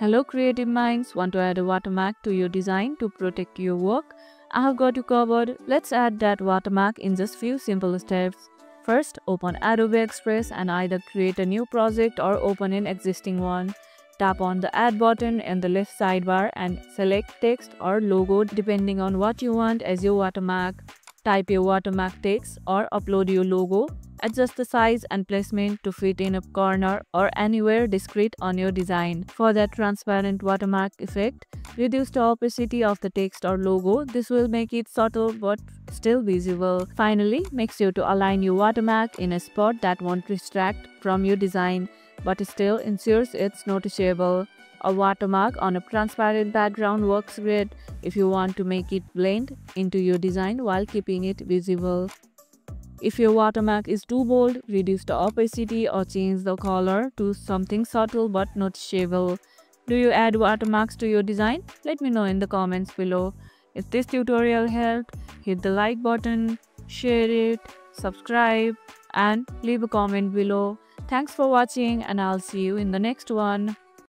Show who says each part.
Speaker 1: Hello creative minds, want to add a watermark to your design to protect your work? I have got you covered. Let's add that watermark in just few simple steps. First, open Adobe Express and either create a new project or open an existing one. Tap on the Add button in the left sidebar and select text or logo depending on what you want as your watermark. Type your watermark text or upload your logo. Adjust the size and placement to fit in a corner or anywhere discrete on your design. For that transparent watermark effect, reduce the opacity of the text or logo. This will make it subtle but still visible. Finally, make sure to align your watermark in a spot that won't distract from your design but still ensures it's noticeable. A watermark on a transparent background works great if you want to make it blend into your design while keeping it visible. If your watermark is too bold, reduce the opacity or change the color to something subtle but noticeable. Do you add watermarks to your design? Let me know in the comments below. If this tutorial helped, hit the like button, share it, subscribe, and leave a comment below. Thanks for watching, and I'll see you in the next one.